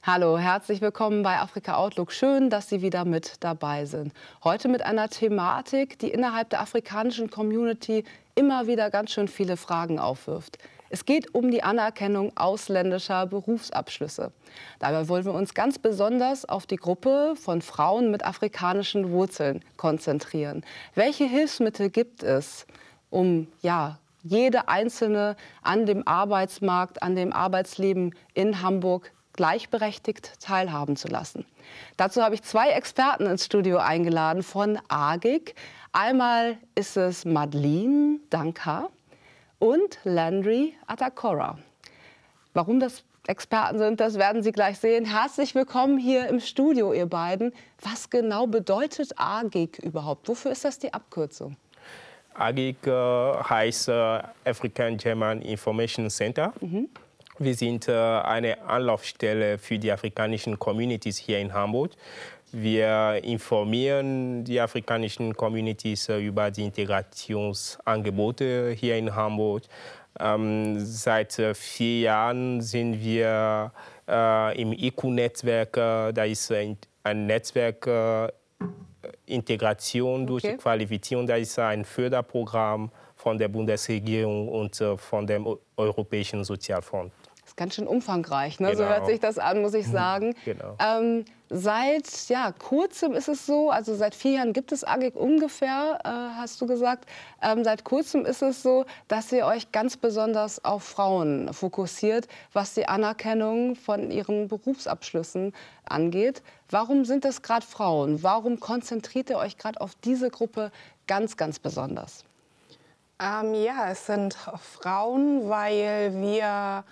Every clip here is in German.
Hallo, herzlich willkommen bei Afrika Outlook. Schön, dass Sie wieder mit dabei sind. Heute mit einer Thematik, die innerhalb der afrikanischen Community immer wieder ganz schön viele Fragen aufwirft. Es geht um die Anerkennung ausländischer Berufsabschlüsse. Dabei wollen wir uns ganz besonders auf die Gruppe von Frauen mit afrikanischen Wurzeln konzentrieren. Welche Hilfsmittel gibt es, um jede Einzelne an dem Arbeitsmarkt, an dem Arbeitsleben in Hamburg gleichberechtigt teilhaben zu lassen? Dazu habe ich zwei Experten ins Studio eingeladen von AGIG. Einmal ist es Madeleine Danka und Landry Atakora. Warum das Experten sind, das werden Sie gleich sehen. Herzlich willkommen hier im Studio, ihr beiden. Was genau bedeutet AGIG überhaupt? Wofür ist das die Abkürzung? AGIG heißt African German Information Center. Wir sind eine Anlaufstelle für die afrikanischen Communities hier in Hamburg. Wir informieren die afrikanischen Communities über die Integrationsangebote hier in Hamburg. Seit 4 Jahren sind wir im IQ-Netzwerk. Da ist ein Netzwerk Integration durch die Qualifizierung. Da ist ein Förderprogramm von der Bundesregierung und von dem Europäischen Sozialfonds. Das ist ganz schön umfangreich, ne? Genau. So hört sich das an, muss ich sagen. Genau. Seit kurzem ist es so, also seit 4 Jahren gibt es AGIG ungefähr, hast du gesagt. Seit kurzem ist es so, dass ihr euch ganz besonders auf Frauen fokussiert, was die Anerkennung von ihren Berufsabschlüssen angeht. Warum sind das gerade Frauen? Warum konzentriert ihr euch gerade auf diese Gruppe ganz, ganz besonders? Es sind Frauen, weil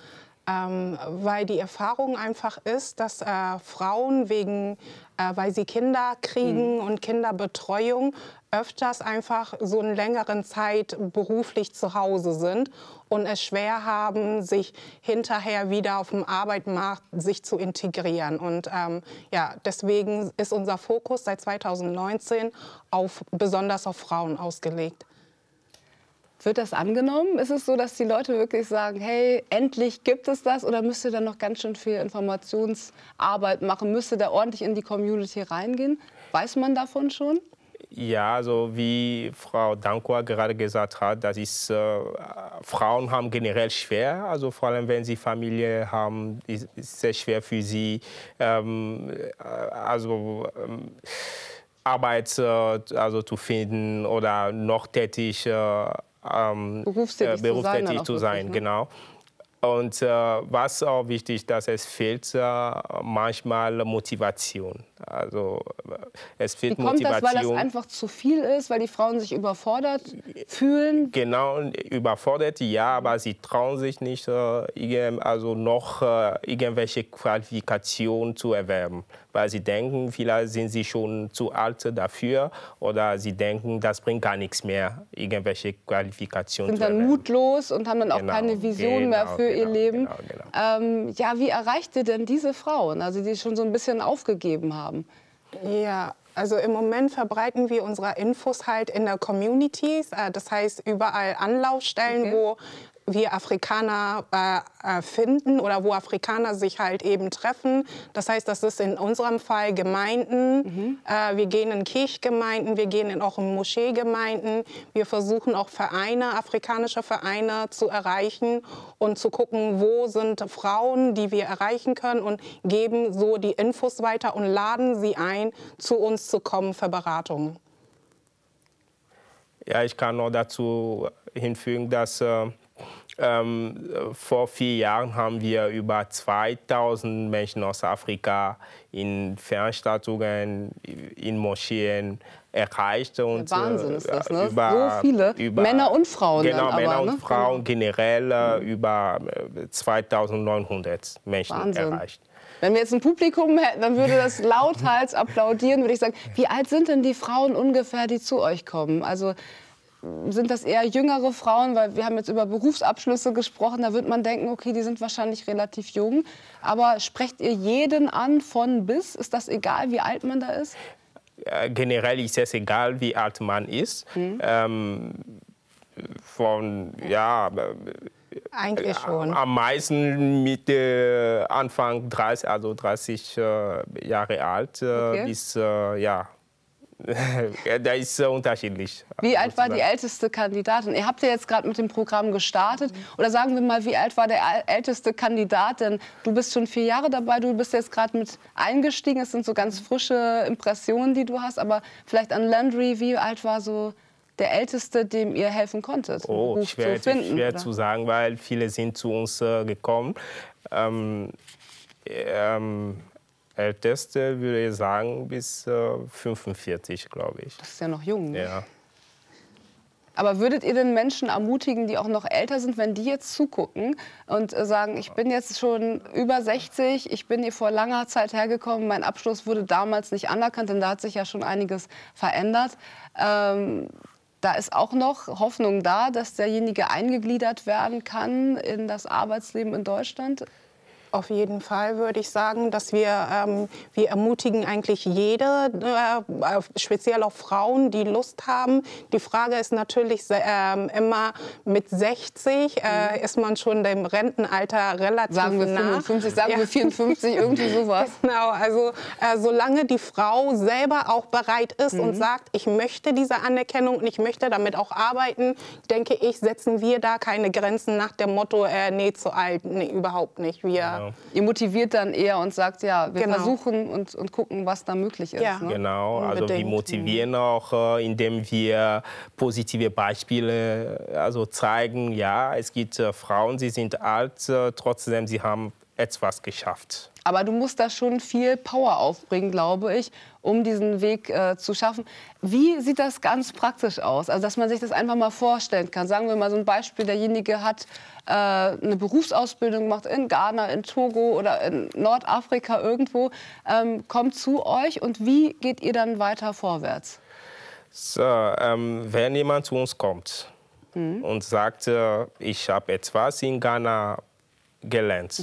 die Erfahrung einfach ist, dass Frauen weil sie Kinder kriegen und Kinderbetreuung öfters einfach so eine längere Zeit beruflich zu Hause sind und es schwer haben, sich hinterher wieder auf dem Arbeitsmarkt sich zu integrieren. Und deswegen ist unser Fokus seit 2019 besonders auf Frauen ausgelegt. Wird das angenommen? Ist es so, dass die Leute wirklich sagen, hey, endlich gibt es das? Oder müsst ihr da noch ganz schön viel Informationsarbeit machen? Müsst ihr da ordentlich in die Community reingehen? Weiß man davon schon? Ja, also wie Frau Danka gerade gesagt hat, das ist, Frauen haben generell schwer, also vor allem wenn sie Familie haben, ist es sehr schwer für sie, Arbeit zu finden oder noch berufstätig zu sein, ne? Genau. Und was auch wichtig ist, dass es fehlt manchmal Motivation. Also es fehlt Motivation. Wie kommt das, weil das Motivation. einfach zu viel ist, weil die Frauen sich überfordert fühlen? Genau, überfordert, ja, aber sie trauen sich nicht, irgendwelche Qualifikationen zu erwerben. Weil sie denken, vielleicht sind sie schon zu alt dafür oder sie denken, das bringt gar nichts mehr, irgendwelche Qualifikationen zu erwerben. Sind dann mutlos und haben dann auch keine Vision mehr für ihr Leben. Genau. Wie erreicht ihr denn diese Frauen, also die schon so ein bisschen aufgegeben haben? Ja, also im Moment verbreiten wir unsere Infos halt in der Communities, das heißt überall Anlaufstellen, wo wir Afrikaner finden oder wo Afrikaner sich halt eben treffen. Das heißt, das ist in unserem Fall Gemeinden. Wir gehen in Kirchgemeinden, wir gehen auch in Moscheegemeinden. Wir versuchen auch afrikanische Vereine zu erreichen und zu gucken, wo sind Frauen, die wir erreichen können und geben so die Infos weiter und laden sie ein, zu uns zu kommen für Beratungen. Ja, ich kann noch dazu hinfügen, dass vor 4 Jahren haben wir über 2000 Menschen aus Afrika in Veranstaltungen, in Moscheen erreicht. Und, Wahnsinn ist das, ne? So viele, Männer und Frauen. Genau, dann Männer aber, und Frauen generell über 2900 Menschen erreicht. Wenn wir jetzt ein Publikum hätten, dann würde das lauthals applaudieren, würde ich sagen. Wie alt sind denn die Frauen ungefähr, die zu euch kommen? Also sind das eher jüngere Frauen? Weil wir haben jetzt über Berufsabschlüsse gesprochen. Da wird man denken, okay, die sind wahrscheinlich relativ jung. Aber sprecht ihr jeden an, von bis? Ist das egal, wie alt man da ist? Generell ist es egal, wie alt man ist. Eigentlich schon. Am meisten mit Anfang 30, also 30 Jahre alt, bis, ja, da ist unterschiedlich. Wie alt war die älteste Kandidatin? Ihr habt ja jetzt gerade mit dem Programm gestartet. Oder sagen wir mal, wie alt war der älteste Kandidat? Denn du bist schon 4 Jahre dabei, du bist jetzt gerade mit eingestiegen. Es sind so ganz frische Impressionen, die du hast. Aber vielleicht an Landry, wie alt war so der Älteste, dem ihr helfen konntet? Oh, schwer zu sagen, weil viele sind zu uns gekommen. Älteste würde ich sagen bis 45, glaube ich. Das ist ja noch jung. Ne? Ja. Aber würdet ihr den Menschen ermutigen, die auch noch älter sind, wenn die jetzt zugucken und sagen, ich bin jetzt schon über 60, ich bin hier vor langer Zeit hergekommen, mein Abschluss wurde damals nicht anerkannt, denn da hat sich ja schon einiges verändert. Da ist auch noch Hoffnung da, dass derjenige eingegliedert werden kann in das Arbeitsleben in Deutschland? Auf jeden Fall würde ich sagen, dass wir ermutigen eigentlich jede, speziell auch Frauen, die Lust haben. Die Frage ist natürlich immer, mit 60 ist man schon dem Rentenalter relativ nah. Sagen wir 55, sagen wir 54, irgendwie sowas. Genau, also solange die Frau selber auch bereit ist und sagt, ich möchte diese Anerkennung und ich möchte damit auch arbeiten, denke ich, setzen wir da keine Grenzen nach dem Motto, nee, zu alt, nee, überhaupt nicht. Ihr motiviert dann eher und sagt, ja, wir versuchen und gucken, was da möglich ist. Ja. Ne? Genau, Unbedingt. also wir motivieren auch, indem wir positive Beispiele zeigen. Ja, es gibt Frauen, sie sind alt, trotzdem sie haben etwas geschafft. Aber du musst da schon viel Power aufbringen, glaube ich, um diesen Weg zu schaffen. Wie sieht das ganz praktisch aus? Also, dass man sich das einfach mal vorstellen kann. Sagen wir mal so ein Beispiel, derjenige hat eine Berufsausbildung gemacht in Ghana, in Togo oder in Nordafrika irgendwo, kommt zu euch und wie geht ihr dann weiter vorwärts? So, wenn jemand zu uns kommt und sagt, ich habe etwas in Ghana gelernt,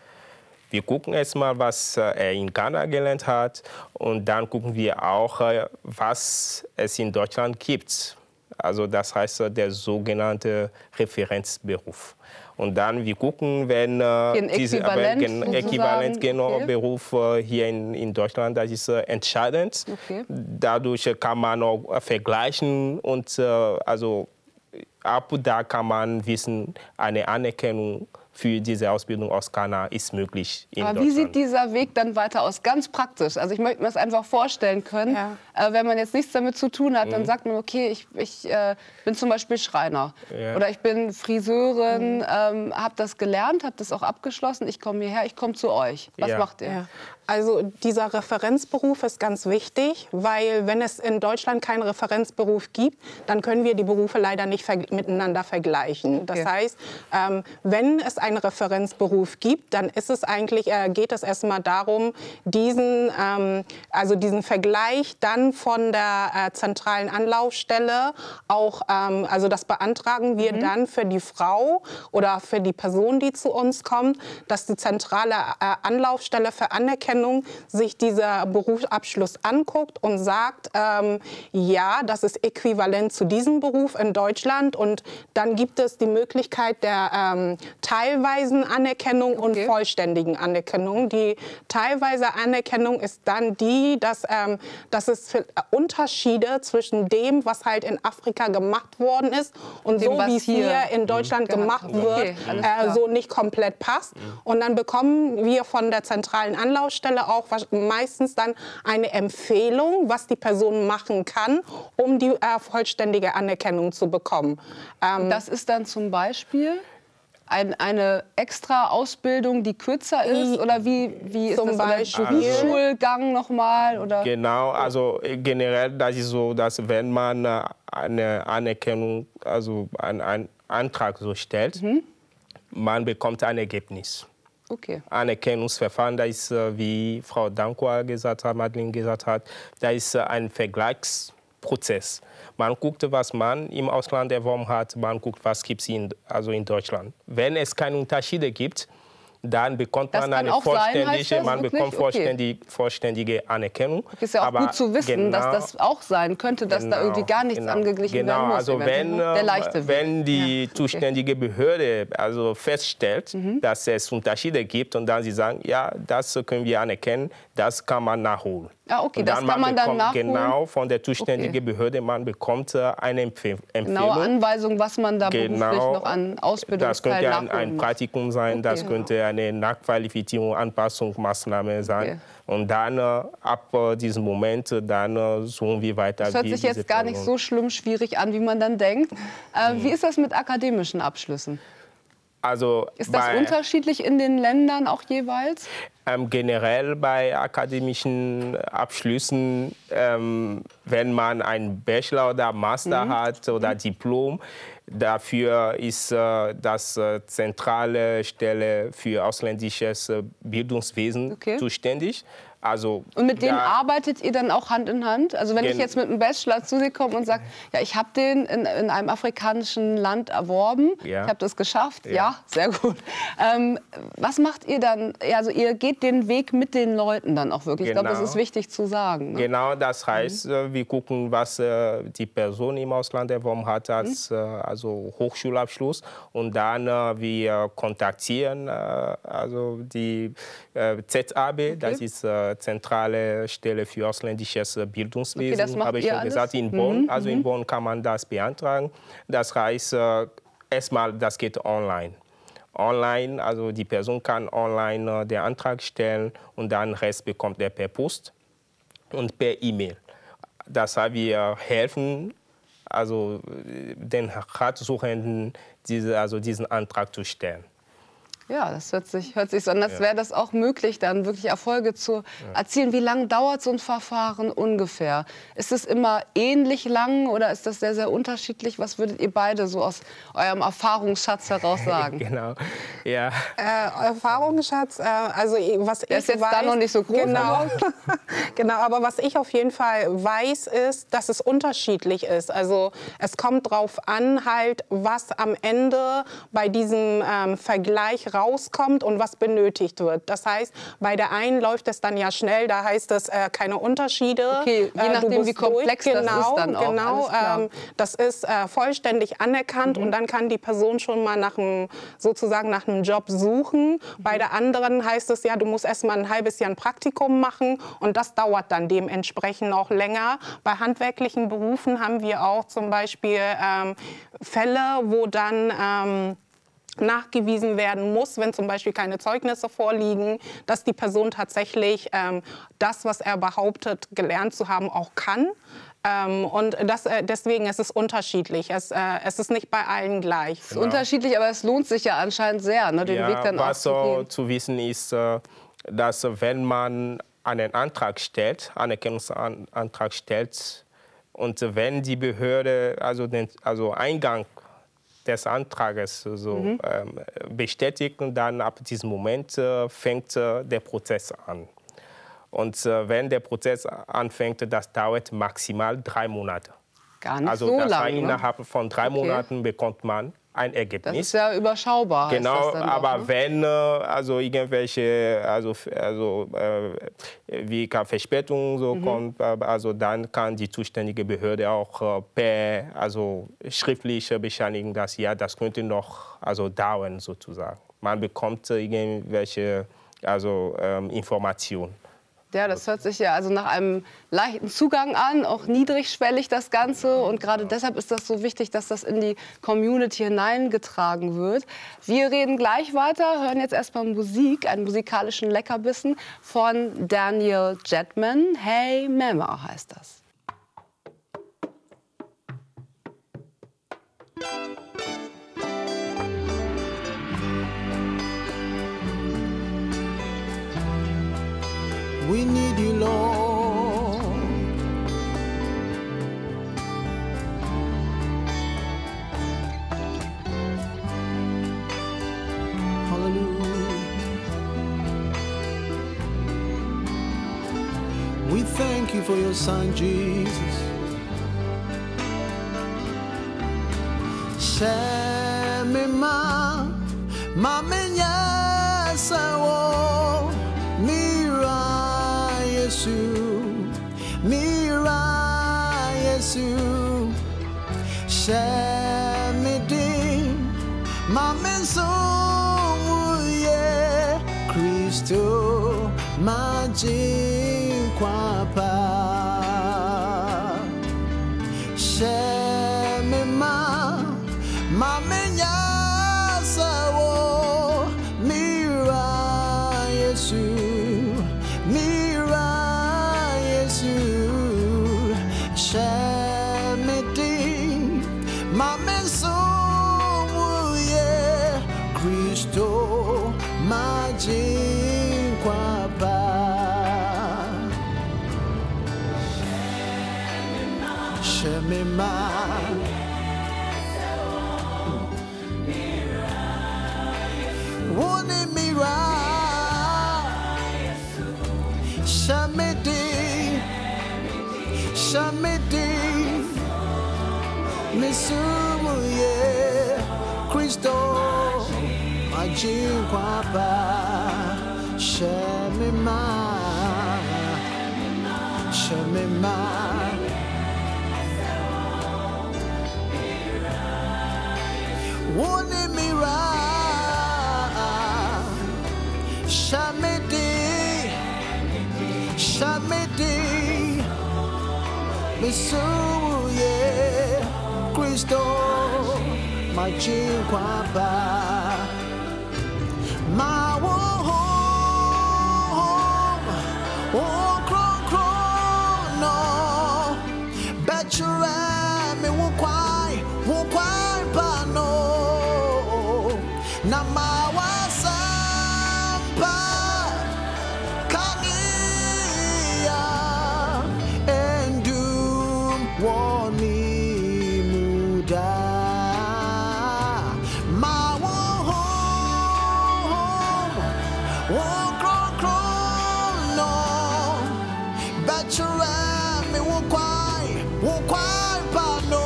wir gucken erstmal, was er in Ghana gelernt hat und dann gucken wir auch, was es in Deutschland gibt. Also das heißt der sogenannte Referenzberuf. Und dann wir gucken, wenn dieser Äquivalent-Beruf hier in Deutschland, das ist entscheidend. Okay. Dadurch kann man auch vergleichen und also ab da kann man wissen, eine Anerkennung für diese Ausbildung aus Ghana ist möglich in Deutschland. Wie sieht dieser Weg dann weiter aus? Ganz praktisch. Also ich möchte mir das einfach vorstellen können. Ja. Wenn man jetzt nichts damit zu tun hat, dann sagt man, okay, ich bin zum Beispiel Schreiner oder ich bin Friseurin, habe das gelernt, habe das auch abgeschlossen, ich komme hierher, ich komme zu euch. Was macht ihr? Ja. Also dieser Referenzberuf ist ganz wichtig, weil wenn es in Deutschland keinen Referenzberuf gibt, dann können wir die Berufe leider nicht miteinander vergleichen. Das heißt, wenn es einen Referenzberuf gibt, dann ist es eigentlich, geht es erstmal darum, diesen Vergleich dann von der zentralen Anlaufstelle auch, also das beantragen wir dann für die Frau oder für die Person, die zu uns kommt, dass die zentrale Anlaufstelle für Anerkennung sich dieser Berufsabschluss anguckt und sagt, ja, das ist äquivalent zu diesem Beruf in Deutschland. Und dann gibt es die Möglichkeit der teilweisen Anerkennung und vollständigen Anerkennung. Die teilweise Anerkennung ist dann die, dass es Unterschiede zwischen dem, was halt in Afrika gemacht worden ist und so, wie es hier in Deutschland gemacht wird, so nicht komplett passt. Und dann bekommen wir von der zentralen Anlaufstelle auch meistens dann eine Empfehlung, was die Person machen kann, um die vollständige Anerkennung zu bekommen. Das ist dann zum Beispiel eine extra Ausbildung, die kürzer ist? Oder wie ist das? Beispiel Schulgang nochmal? Oder? Genau, also generell das ist so, dass wenn man eine Anerkennung, also einen Antrag so stellt, man bekommt ein Ergebnis. Okay. Anerkennungsverfahren, da ist, wie Frau Dankwa gesagt hat, Madeleine gesagt hat, da ist ein Vergleichsprozess. Man guckt, was man im Ausland erworben hat, man guckt, was gibt es in Deutschland. Wenn es keine Unterschiede gibt, dann bekommt Das man kann eine auch sein, heißt das man wirklich? bekommt vollständige Anerkennung. Ist ja auch gut zu wissen, dass das auch sein könnte, dass da irgendwie gar nichts angeglichen werden muss. Also wenn die zuständige Behörde also feststellt, dass es Unterschiede gibt und dann sie sagen, ja, das können wir anerkennen, das kann man nachholen. Ah, okay, das kann man dann nachholen? Genau, von der zuständigen Behörde, man bekommt eine Empfehlung. Genaue Anweisung, was man da beruflich noch an Ausbildungsteil nachholen muss. Das könnte ein Praktikum sein, das könnte eine Nachqualifizierung, Anpassungsmaßnahme sein. Und dann, ab diesem Moment, dann suchen wir weiter. Das hört sich jetzt gar nicht so schlimm schwierig an, wie man dann denkt. Wie ist das mit akademischen Abschlüssen? Also ist das unterschiedlich in den Ländern auch jeweils? Generell bei akademischen Abschlüssen, wenn man einen Bachelor oder Master hat oder Diplom, dafür ist das zentrale Stelle für ausländisches Bildungswesen zuständig. Also, und mit denen arbeitet ihr dann auch Hand in Hand? Also wenn ich jetzt mit einem Bachelor zu dir komme und sage, ja, ich habe den in einem afrikanischen Land erworben, ich habe das geschafft, ja sehr gut. Was macht ihr dann? Also ihr geht den Weg mit den Leuten dann auch wirklich. Ich glaube, das ist wichtig zu sagen. Ne? Genau, das heißt, wir gucken, was die Person im Ausland erworben hat als also Hochschulabschluss. Und dann wir kontaktieren also die ZAB, das ist zentrale Stelle für ausländisches Bildungswesen, das habe ich schon gesagt, in Bonn. Also in Bonn kann man das beantragen. Das heißt, erstmal, das geht online. Online, also die Person kann online den Antrag stellen und dann Rest bekommt er per Post und per E-Mail. Das heißt, wir helfen also den Ratsuchenden, diesen Antrag zu stellen. Ja, das hört sich so an, als wäre das auch möglich, dann wirklich Erfolge zu erzielen. Wie lange dauert so ein Verfahren ungefähr? Ist es immer ähnlich lang oder ist das sehr, sehr unterschiedlich? Was würdet ihr beide so aus eurem Erfahrungsschatz heraus sagen? Genau, ja. Erfahrungsschatz, also was ich ist jetzt da noch nicht so groß. Genau, genau, aber was ich auf jeden Fall weiß, ist, dass es unterschiedlich ist. Also es kommt drauf an, halt, was am Ende bei diesem Vergleich rauskommt und was benötigt wird. Das heißt, bei der einen läuft es dann ja schnell, da heißt es keine Unterschiede. Okay, je nachdem, wie komplex das ist dann auch. Genau, das ist vollständig anerkannt und dann kann die Person schon mal sozusagen nach einem Job suchen. Bei der anderen heißt es ja, du musst erst mal ein halbes Jahr ein Praktikum machen und das dauert dann dementsprechend auch länger. Bei handwerklichen Berufen haben wir auch zum Beispiel Fälle, wo dann nachgewiesen werden muss, wenn zum Beispiel keine Zeugnisse vorliegen, dass die Person tatsächlich das, was er behauptet, gelernt zu haben, auch kann. Und deswegen ist es unterschiedlich. Es ist nicht bei allen gleich. Es ist unterschiedlich, aber es lohnt sich ja anscheinend sehr, ne, den Weg dann was auch zu wissen ist, dass wenn man einen Antrag stellt, Anerkennungsantrag stellt, und wenn die Behörde also Eingang des Antrages bestätigt, dann ab diesem Moment fängt der Prozess an. Und wenn der Prozess anfängt, das dauert maximal 3 Monate. Gar nicht so lange. Also innerhalb von 3 Monaten bekommt man ein Ergebnis. Das ist ja überschaubar. Genau, das dann aber auch, ne? wenn also irgendwelche wie Verspätungen kommt, also dann kann die zuständige Behörde auch schriftlich bescheinigen, dass ja, das könnte noch dauern sozusagen. Man bekommt irgendwelche Informationen. Ja, das hört sich ja nach einem leichten Zugang an, auch niedrigschwellig das Ganze. Und gerade deshalb ist das so wichtig, dass das in die Community hineingetragen wird. Wir reden gleich weiter, hören jetzt erstmal Musik, einen musikalischen Leckerbissen von Daniel Jetman. Hey Mama heißt das. We need you, Lord. Hallelujah. We thank you for your son, Jesus. Shemema, mamenya sawo mira Yesu Shamidi Mamenso ye Kristo Majin Kwapa Shemima Mamenya Sawo Mira Yesu Shemidi Mamenso ye Kristo Majin Kwapa Shemima Woni mira Shamidi Misumu ye Kristo Majin Kwapa Shemima Woni mira Shamidi Misumu ye Kristo Majin Kwapa Ma wo kron no Betura me wo kwai pa no Na ma wasampa Kania Endum Woni Muda Ma wo kron no Betura me wo kwai pa no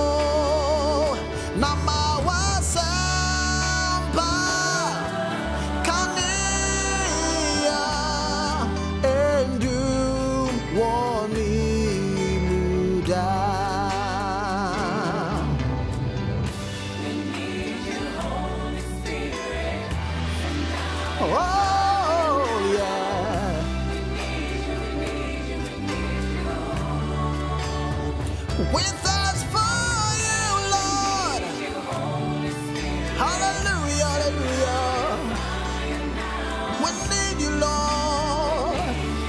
Na ma wasampa Kania Endum Woni Muda Oh yeah With us for you Lord Hallelujah, hallelujah We need you Lord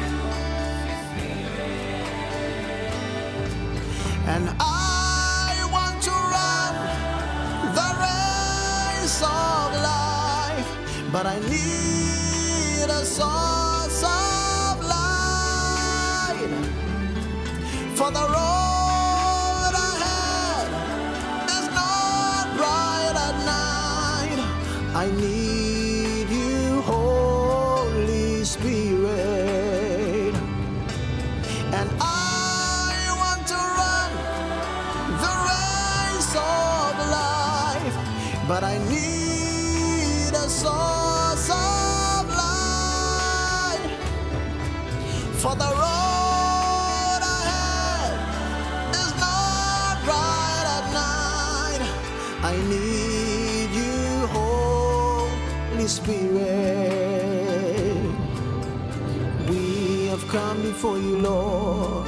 And I want to run the race of life But I need a source of light For the road ahead is not bright at night I need you, Holy Spirit And I want to run the race of life But I need a source of light For the road ahead is not bright at night I need you, Holy Spirit We have come before you, Lord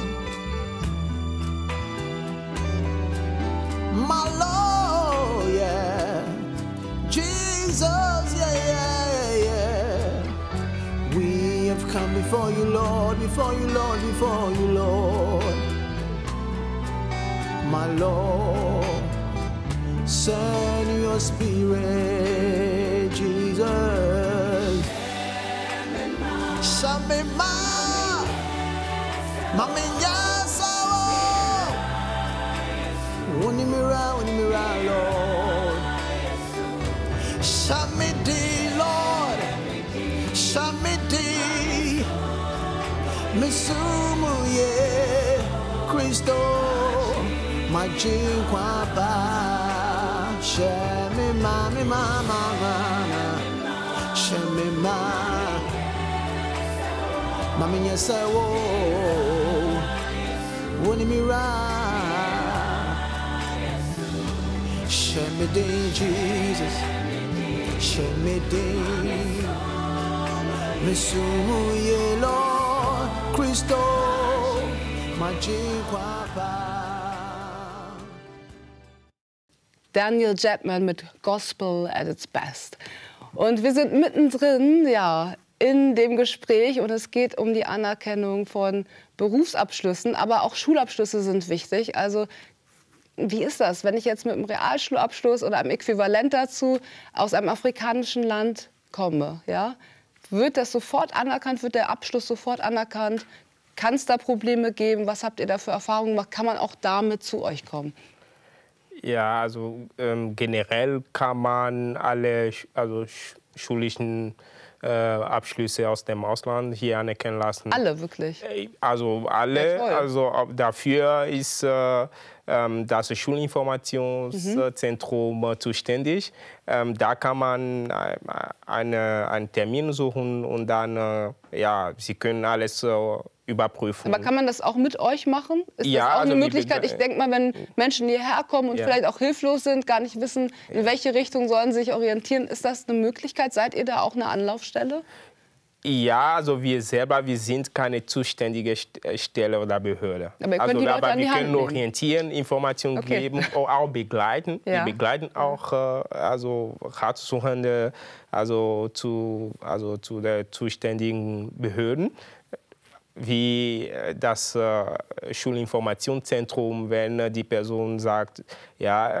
My Lord, yeah Jesus, yeah We have come before you, Lord My Lord Send your Spirit, Jesus Shamima Mamenya Sawo Woni mira, Lord Shamidi, Lord Shamidi Misumu ye Kristo Majin Kwapa Shemima Shemima, Mami Nyesawo, Wonimira, Shemide, Jesus, Shemide, Mesumu ye Lord, Christo, Majikwapa. Daniel Jettman mit Gospel at its best. Und wir sind mittendrin, ja, in dem Gespräch und es geht um die Anerkennung von Berufsabschlüssen, aber auch Schulabschlüsse sind wichtig. Also wie ist das, wenn ich jetzt mit einem Realschulabschluss oder einem Äquivalent dazu aus einem afrikanischen Land komme? Ja? Wird das sofort anerkannt? Wird der Abschluss sofort anerkannt? Kann es da Probleme geben? Was habt ihr da für Erfahrungen gemacht? Kann man auch damit zu euch kommen? Ja, also generell kann man alle schulischen Abschlüsse aus dem Ausland hier anerkennen lassen. Alle, wirklich? Also alle. Also dafür ist das Schulinformationszentrum zuständig. Da kann man einen Termin suchen und dann, ja, Sie können alles überprüfen. Aber kann man das auch mit euch machen? Ist ja, das auch also eine Möglichkeit? Ich denke mal, wenn Menschen hierher kommen und vielleicht auch hilflos sind, gar nicht wissen, in welche Richtung sollen sie sich orientieren, ist das eine Möglichkeit? Seid ihr da auch eine Anlaufstelle? Ja, also wir sind keine zuständige Stelle oder Behörde. Aber ihr könnt die Leute an die Hand können nehmen. orientieren, Informationen geben, auch begleiten. Ja. Wir begleiten auch Ratsuchende, zu der zuständigen Behörden, wie das Schulinformationszentrum, wenn die Person sagt, ja,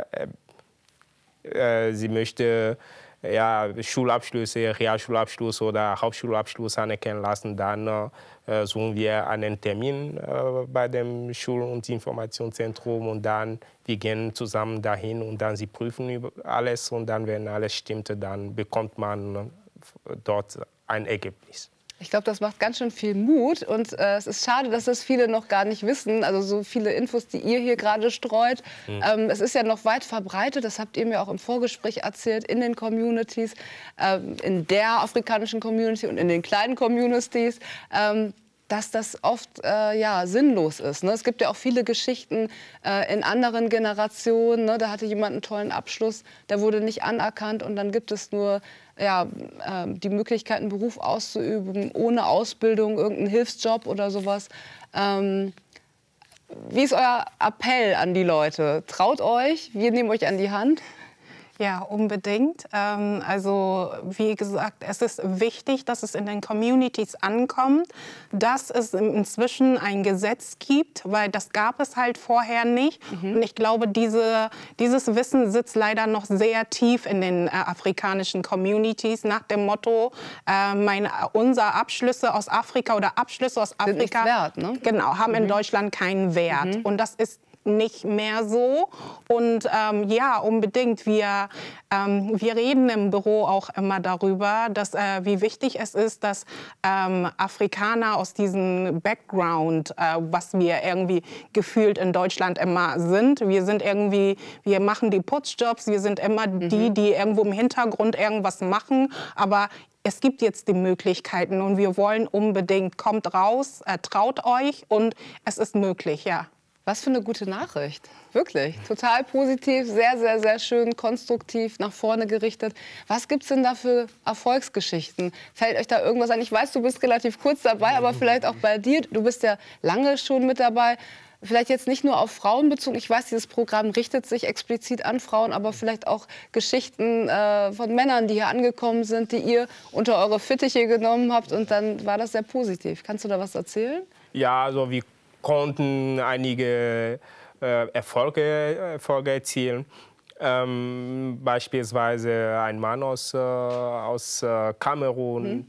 sie möchte Schulabschlüsse, Realschulabschluss oder Hauptschulabschluss anerkennen lassen, dann suchen wir einen Termin bei dem Schul- und Informationszentrum und dann wir gehen zusammen dahin und dann sie prüfen über alles und dann, wenn alles stimmt, dann bekommt man dort ein Ergebnis. Ich glaube, das macht ganz schön viel Mut und es ist schade, dass das viele noch gar nicht wissen. Also so viele Infos, die ihr hier gerade streut. Es ist ja noch weit verbreitet, das habt ihr mir auch im Vorgespräch erzählt, in den Communities, in der afrikanischen Community und in den kleinen Communities. Dass das oft sinnlos ist. Ne? Es gibt ja auch viele Geschichten in anderen Generationen. Ne? Da hatte jemand einen tollen Abschluss, der wurde nicht anerkannt und dann gibt es nur die Möglichkeit, einen Beruf auszuüben, ohne Ausbildung, irgendeinen Hilfsjob oder sowas. Wie ist euer Appell an die Leute? Traut euch, wir nehmen euch an die Hand. Ja, unbedingt. Also wie gesagt, es ist wichtig, dass es in den Communities ankommt, dass es inzwischen ein Gesetz gibt, weil das gab es halt vorher nicht. Und ich glaube, dieses Wissen sitzt leider noch sehr tief in den afrikanischen Communities nach dem Motto, unsere Abschlüsse aus Afrika oder Abschlüsse aus Afrika sind nichts wert, ne? Genau, haben in Deutschland keinen Wert. Und das ist nicht mehr so. Und ja, unbedingt. Wir reden im Büro auch immer darüber, dass, wie wichtig es ist, dass Afrikaner aus diesem Background, was wir irgendwie gefühlt in Deutschland immer sind, wir machen die Putzjobs, wir sind immer die irgendwo im Hintergrund irgendwas machen, aber es gibt jetzt die Möglichkeiten und wir wollen unbedingt, kommt raus, traut euch und es ist möglich, ja. Was für eine gute Nachricht. Wirklich. Total positiv, sehr, sehr, sehr schön, konstruktiv, nach vorne gerichtet. Was gibt es denn da für Erfolgsgeschichten? Fällt euch da irgendwas ein? Ich weiß, du bist relativ kurz dabei, aber vielleicht auch bei dir. Du bist ja lange schon mit dabei. Vielleicht jetzt nicht nur auf Frauen bezogen. Ich weiß, dieses Programm richtet sich explizit an Frauen, aber vielleicht auch Geschichten von Männern, die hier angekommen sind, die ihr unter eure Fittiche genommen habt. Und dann war das sehr positiv. Kannst du da was erzählen? Ja, also wir konnten einige Erfolge erzielen. Beispielsweise ein Mann aus Kamerun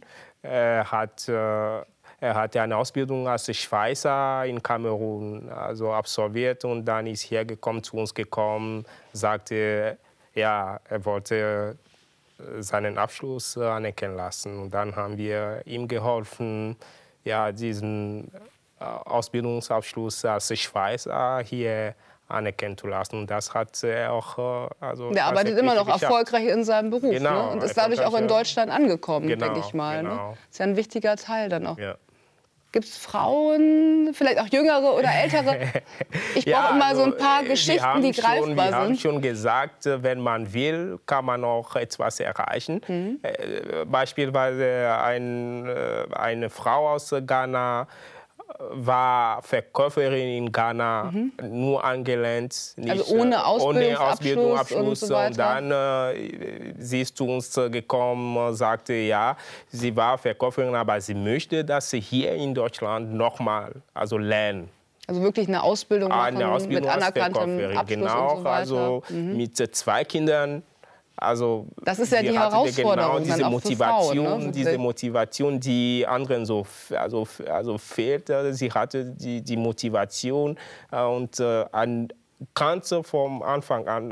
er hatte eine Ausbildung als Schweißer in Kamerun absolviert und dann ist hier zu uns gekommen, sagte, ja, er wollte seinen Abschluss anerkennen lassen. Und dann haben wir ihm geholfen, ja, diesen Ausbildungsabschluss als Schweißer hier anerkennen zu lassen. Und das hat er auch. Der arbeitet immer noch erfolgreich in seinem Beruf, genau, ne? Und ist dadurch auch in Deutschland angekommen, genau, denke ich mal. Genau. Ne? Ist ja ein wichtiger Teil dann auch. Ja. Gibt es Frauen, vielleicht auch jüngere oder ältere? Ich brauche immer so ein paar Geschichten, die greifbar sind. Wir haben schon gesagt, wenn man will, kann man auch etwas erreichen. Beispielsweise eine Frau aus Ghana war Verkäuferin in Ghana, nur angelernt. Nicht, also ohne Ausbildungsabschluss. Und so weiter. Und dann sie ist zu uns gekommen, sagte, ja, sie war Verkäuferin, aber sie möchte, dass sie hier in Deutschland nochmal lernen. Also wirklich eine Ausbildung machen, eine Ausbildung mit anerkanntem Abschluss genau, und so weiter. Also mit 2 Kindern. Also das ist ja die Herausforderung, genau, dann auch für Frauen, ne? Diese Motivation, die anderen fehlt. Sie hatte die Motivation und ganz vom Anfang an,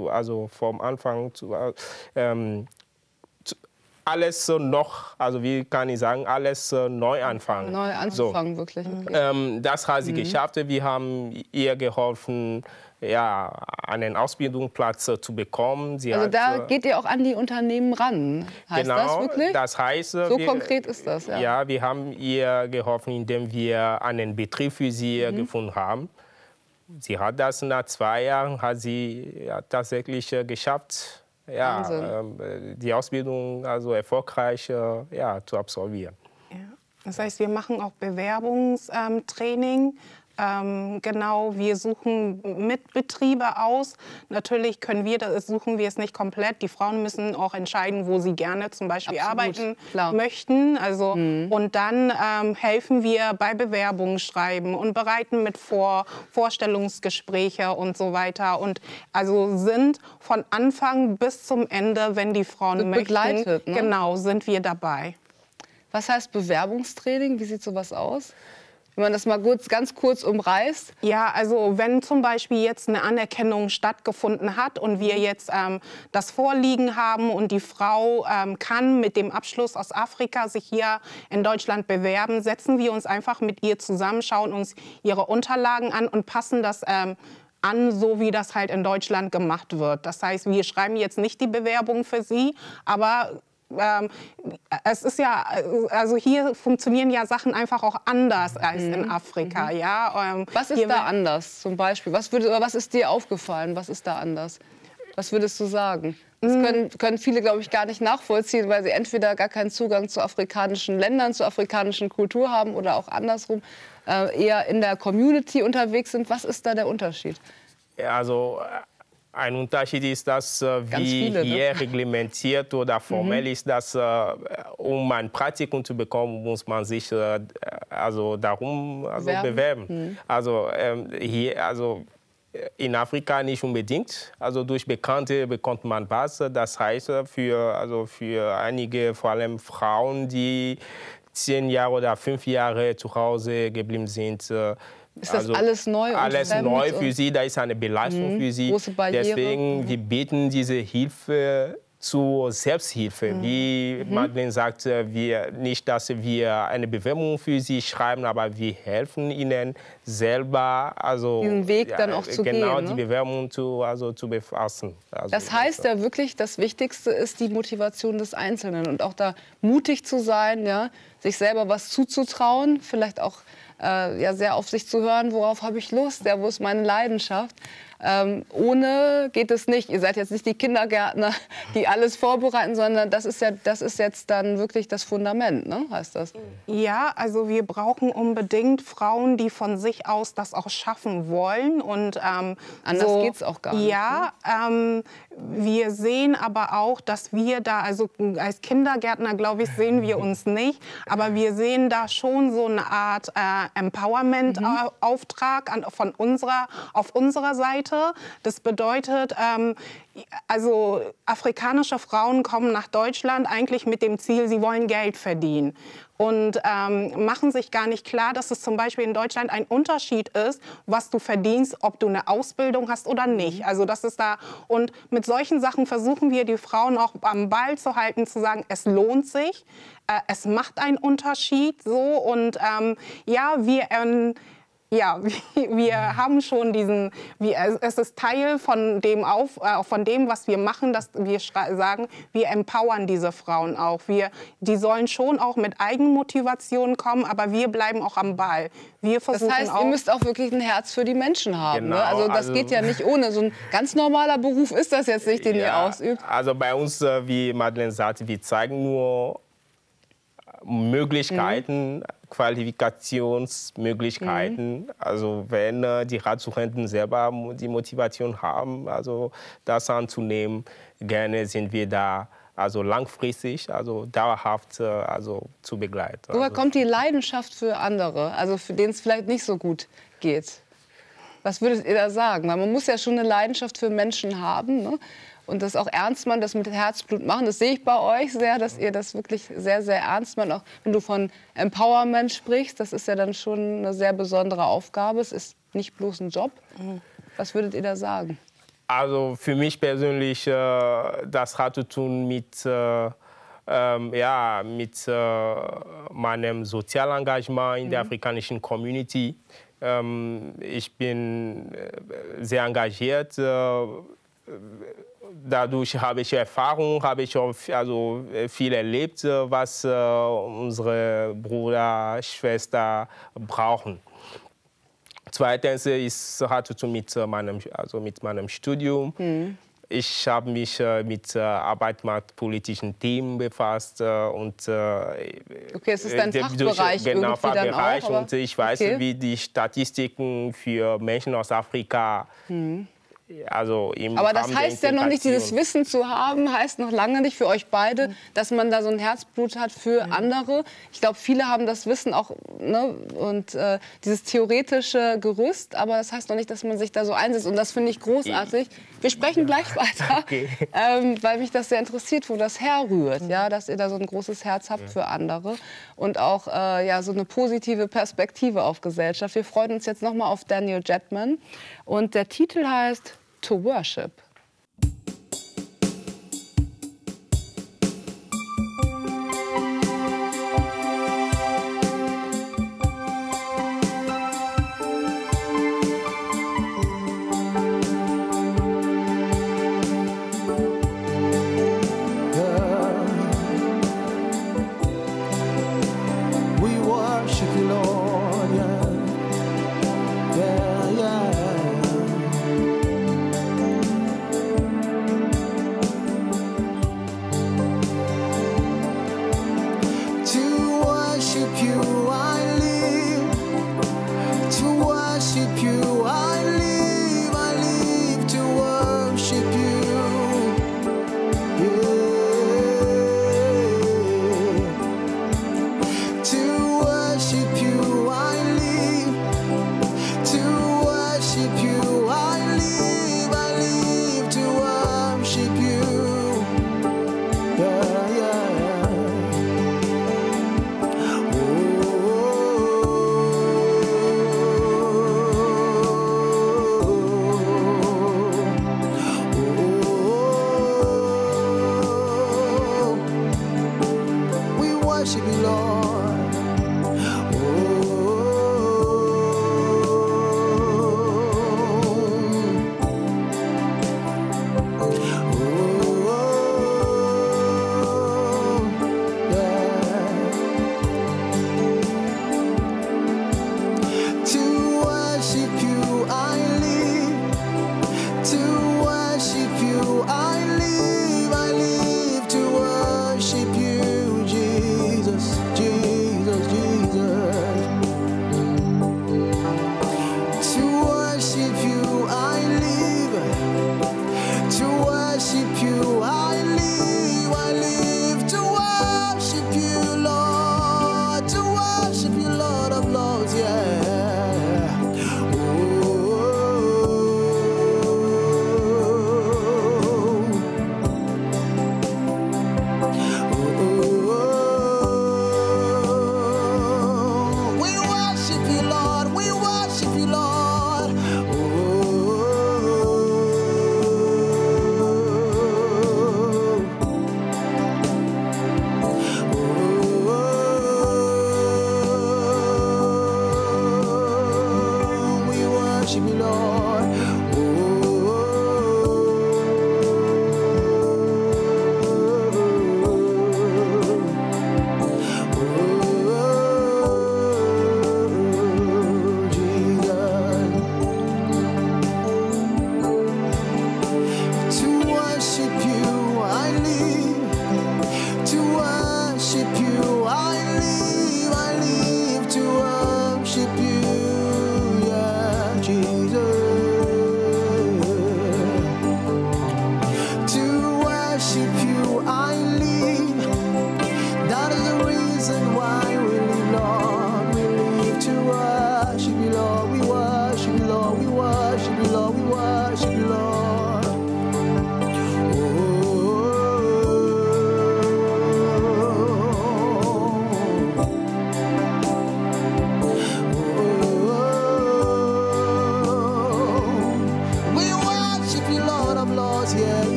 alles noch, also wie kann ich sagen, alles neu anfangen. Neu anzufangen, so. Wirklich. Okay. Das hat sie geschafft. Wir haben ihr geholfen, ja, einen Ausbildungsplatz zu bekommen. Sie also da geht ihr auch an die Unternehmen ran, heißt genau, das wirklich? Das heißt, so konkret ist das, ja. Ja, wir haben ihr geholfen, indem wir einen Betrieb für sie gefunden haben. Sie hat das nach 2 Jahren tatsächlich geschafft, ja, die Ausbildung erfolgreich zu absolvieren. Ja. Das heißt, wir machen auch Bewerbungstraining. Genau, wir suchen Mitbetriebe aus. Natürlich suchen wir es nicht komplett. Die Frauen müssen auch entscheiden, wo sie gerne zum Beispiel arbeiten möchten. Also, und dann helfen wir bei Bewerbungsschreiben und bereiten mit Vorstellungsgespräche und so weiter. Und also sind von Anfang bis zum Ende, wenn die Frauen möchten, begleitet, ne? Genau, sind wir dabei. Was heißt Bewerbungstraining? Wie sieht sowas aus? Wenn man das mal ganz kurz umreißt? Ja, also wenn zum Beispiel jetzt eine Anerkennung stattgefunden hat und wir jetzt das Vorliegen haben und die Frau kann mit dem Abschluss aus Afrika sich hier in Deutschland bewerben, setzen wir uns einfach mit ihr zusammen, schauen uns ihre Unterlagen an und passen das an, so wie das halt in Deutschland gemacht wird. Das heißt, wir schreiben jetzt nicht die Bewerbung für sie, aber es ist ja, also hier funktionieren ja Sachen einfach auch anders als in Afrika. Ja? Was ist da anders zum Beispiel? Was ist dir aufgefallen? Was ist da anders? Was würdest du sagen? Das können viele, glaube ich, gar nicht nachvollziehen, weil sie entweder gar keinen Zugang zu afrikanischen Ländern, zur afrikanischen Kultur haben oder auch andersrum eher in der Community unterwegs sind. Was ist da der Unterschied? Ja, also ein Unterschied ist, dass wie hier reglementiert oder formell ist, dass um ein Praktikum zu bekommen, muss man sich darum bewerben. Also in Afrika nicht unbedingt. Also durch Bekannte bekommt man was. Das heißt für einige, vor allem Frauen, die 10 Jahre oder 5 Jahre zu Hause geblieben sind. Ist das alles neu? Alles neu für sie, da ist eine Belastung für sie. Große Barriere. Deswegen, wir bieten diese Hilfe zur Selbsthilfe. Wie Madeleine sagt, nicht, dass wir eine Bewerbung für sie schreiben, aber wir helfen ihnen selber, diesen Weg dann auch zu gehen. Genau, die Bewerbung zu befassen. Das heißt ja wirklich, das Wichtigste ist die Motivation des Einzelnen und auch da mutig zu sein, ja, sich selber was zuzutrauen, vielleicht auch sehr auf sich zu hören, worauf habe ich Lust, wo ist meine Leidenschaft. Ohne geht es nicht. Ihr seid jetzt nicht die Kindergärtner, die alles vorbereiten, sondern das ist jetzt dann wirklich das Fundament, ne? Heißt das? Ja, also wir brauchen unbedingt Frauen, die von sich aus das auch schaffen wollen. Und, anders geht's auch gar nicht. Ja, wir sehen aber auch, dass wir da, also als Kindergärtner, glaube ich, sehen wir uns nicht, aber wir sehen da schon so eine Art Empowerment-Auftrag auf unserer Seite. Das bedeutet, also afrikanische Frauen kommen nach Deutschland eigentlich mit dem Ziel, sie wollen Geld verdienen. Und machen sich gar nicht klar, dass es zum Beispiel in Deutschland ein Unterschied ist, was du verdienst, ob du eine Ausbildung hast oder nicht. Also das ist da. Und mit solchen Sachen versuchen wir, die Frauen auch am Ball zu halten, zu sagen, es lohnt sich, es macht einen Unterschied. So. Und ja, Ja, wir haben schon diesen, es ist Teil von dem, von dem, was wir machen, dass wir sagen, wir empowern diese Frauen auch. Die sollen schon auch mit Eigenmotivation kommen, aber wir bleiben auch am Ball. Wir versuchen das heißt, auch, ihr müsst auch wirklich ein Herz für die Menschen haben. Genau, Ne? Also das geht ja nicht ohne. So ein ganz normaler Beruf ist das jetzt nicht, den ihr ausübt. Also bei uns, wie Madeleine sagt, wir zeigen nur Möglichkeiten, Qualifikationsmöglichkeiten. Also wenn die Ratsuchenden selber die Motivation haben, also das anzunehmen, gerne sind wir da, also langfristig, also dauerhaft, also zu begleiten. Woher kommt die Leidenschaft für andere, also für denen es vielleicht nicht so gut geht? Was würdet ihr da sagen? Weil man muss ja schon eine Leidenschaft für Menschen haben, ne? Und das auch ernst machen, das mit Herzblut machen. Das sehe ich bei euch sehr, dass ihr das wirklich sehr, sehr ernst macht. Auch wenn du von Empowerment sprichst, das ist ja dann schon eine sehr besondere Aufgabe. Es ist nicht bloß ein Job. Was würdet ihr da sagen? Also für mich persönlich, das hat zu tun mit, meinem Sozialengagement in der afrikanischen Community. Ich bin sehr engagiert. Dadurch habe ich Erfahrung, habe ich auch viel erlebt, was unsere Brüder, Schwestern brauchen. Zweitens hat zu tun mit meinem Studium. Ich habe mich mit arbeitsmarktpolitischen Themen befasst und okay, es ist dein Fachbereich genau, Fachbereich dann auch, und ich weiß, wie die Statistiken für Menschen aus Afrika also im aber das heißt ja noch nicht, dieses Wissen zu haben, heißt noch lange nicht für euch beide, dass man da so ein Herzblut hat für andere. Ich glaube, viele haben das Wissen auch, ne, und dieses theoretische Gerüst, aber das heißt noch nicht, dass man sich da so einsetzt. Und das finde ich großartig. Wir sprechen gleich weiter, okay. Weil mich das sehr interessiert, wo das herrührt, ja, dass ihr da so ein großes Herz habt für andere und auch so eine positive Perspektive auf Gesellschaft. Wir freuen uns jetzt noch mal auf Daniel Jetman und der Titel heißt To Worship.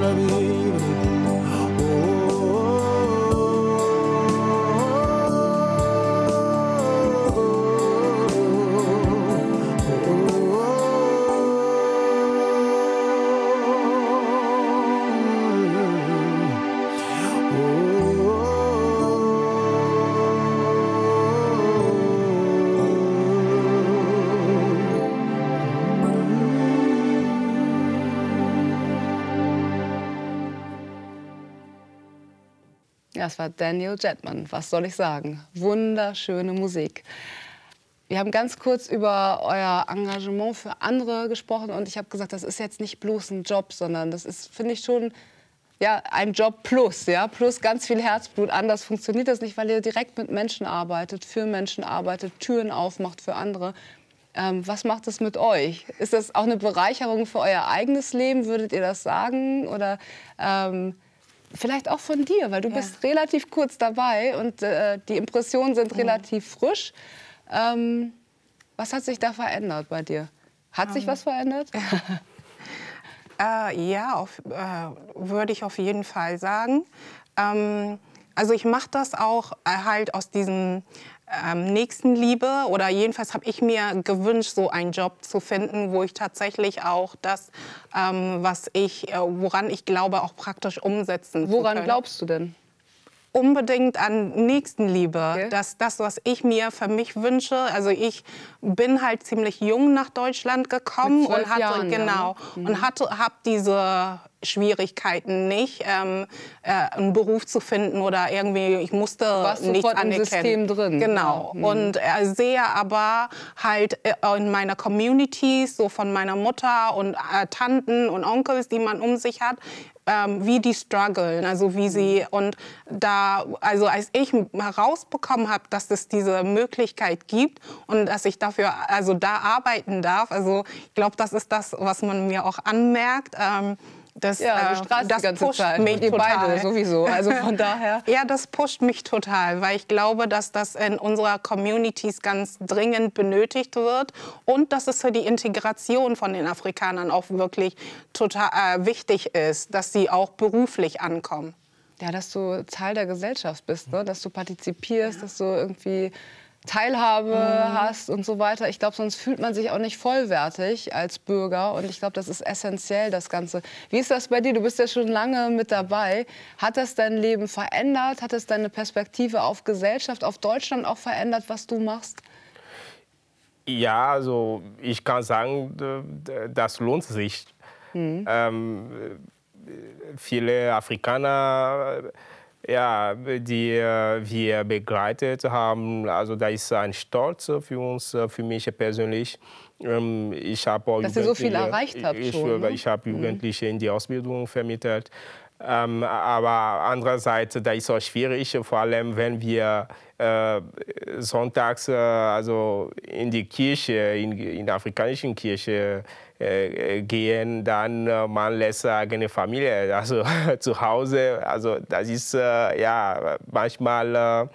wanna be with you. Ja, es war Daniel Jettman. Was soll ich sagen? Wunderschöne Musik. Wir haben ganz kurz über euer Engagement für andere gesprochen und ich habe gesagt, das ist jetzt nicht bloß ein Job, sondern das ist, finde ich, schon ja, ein Job plus, ja, plus ganz viel Herzblut. Anders funktioniert das nicht, weil ihr direkt mit Menschen arbeitet, für Menschen arbeitet, Türen aufmacht für andere. Was macht das mit euch? Ist das auch eine Bereicherung für euer eigenes Leben, würdet ihr das sagen? Oder vielleicht auch von dir, weil du bist relativ kurz dabei und die Impressionen sind relativ frisch. Was hat sich da verändert bei dir? Hat sich was verändert? Ja, würde ich auf jeden Fall sagen. Also ich mache das auch halt aus diesem Nächstenliebe oder jedenfalls habe ich mir gewünscht, so einen Job zu finden, wo ich tatsächlich auch das, woran ich glaube, auch praktisch umsetzen zu können. Woran glaubst du denn? Unbedingt an Nächstenliebe, Okay. dass das, was ich mir für mich wünsche, also ich bin halt ziemlich jung nach Deutschland gekommen Mit 12 und hatte Jahren, ja, ne? und habe diese Schwierigkeiten nicht, einen Beruf zu finden oder irgendwie, ich musste warst nichts sofort im anerkennen. System drin. Genau. Ja. Und sehe aber halt in meiner Communities, so von meiner Mutter und Tanten und Onkels, die man um sich hat, wie die strugglen, also wie sie, und da, also als ich herausbekommen habe, dass es diese Möglichkeit gibt und dass ich dafür, also da arbeiten darf, also ich glaube, das ist das, was man mir auch anmerkt. Das, Ja, du strahlst das die ganze pusht Zeit. mich Ihr total. beide sowieso. Also von daher. Ja, das pusht mich total, weil ich glaube, dass das in unserer Communities ganz dringend benötigt wird und dass es für die Integration von den Afrikanern auch wirklich total wichtig ist, dass sie auch beruflich ankommen. Ja, dass du Teil der Gesellschaft bist, ne? Dass du partizipierst, dass du irgendwie Teilhabe hast und so weiter. Ich glaube, sonst fühlt man sich auch nicht vollwertig als Bürger. Und ich glaube, das ist essentiell, das Ganze. Wie ist das bei dir? Du bist ja schon lange mit dabei. Hat das dein Leben verändert? Hat es deine Perspektive auf Gesellschaft, auf Deutschland auch verändert, was du machst? Ja, also ich kann sagen, das lohnt sich. Viele Afrikaner, ja, die wir begleitet haben, also da ist ein Stolz für uns, für mich persönlich. Ich habe auch Dass ihr so viel erreicht habt schon, ne? Ich habe Jugendliche in die Ausbildung vermittelt. Aber andererseits, da ist es auch schwierig, vor allem wenn wir sonntags also in die Kirche, in der afrikanischen Kirche gehen, dann man lässt eine Familie also zu Hause. Also das ist ja manchmal